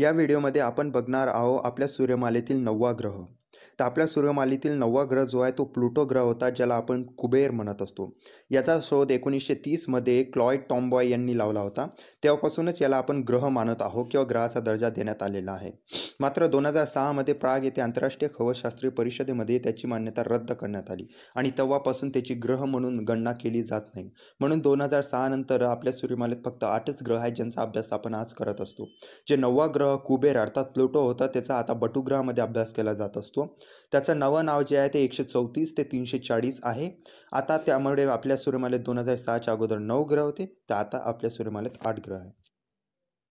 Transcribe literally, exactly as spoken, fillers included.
या व्हिडिओमध्ये आपण बघणार आहोत आपल्या सूर्यमालेतील नववा ग्रह। तर आपल्या सूर्यमालेतील नववा ग्रह जो आहे तो प्लुटो ग्रह होता, ज्याला आपण कुबेर म्हणत असतो। याचा शोध एकोणीसशे तीस मध्ये क्लॉइड टॉम्बॉय यांनी लावला होता। तेव्हापासूनच याला आपण ग्रह मानत आहोत किंवा ग्रहाचा दर्जा देण्यात आलेला आहे। मात्र दोन हजार सहा मध्ये प्राग येथे आंतरराष्ट्रीय खगोलशास्त्रीय परिषदेमध्ये त्याची मान्यता रद्द करण्यात आली आणि तेव्हापासून त्याची ग्रह म्हणून गणना केली जात नाही। म्हणून दोन हजार सहा नंतर आपल्या सूर्यमालेत फक्त आठच ग्रह आहेत ज्यांचा अभ्यास आपण आज करत असतो। जे नववा ग्रह कुबेर अर्थात प्लुटो होता, त्याचा आता बटू ग्रहामध्ये अभ्यास केला जात असतो। त्याचं नवं नाव जे आहे ते एकशे चौतीस ते तीनशे चाळीस आहे। आता त्यामुळे आपल्या सूर्यमालेत दोन हजार सहाच्या अगोदर नऊ ग्रह होते, तर आता आपल्या सूर्यमालेत आठ ग्रह आहेत।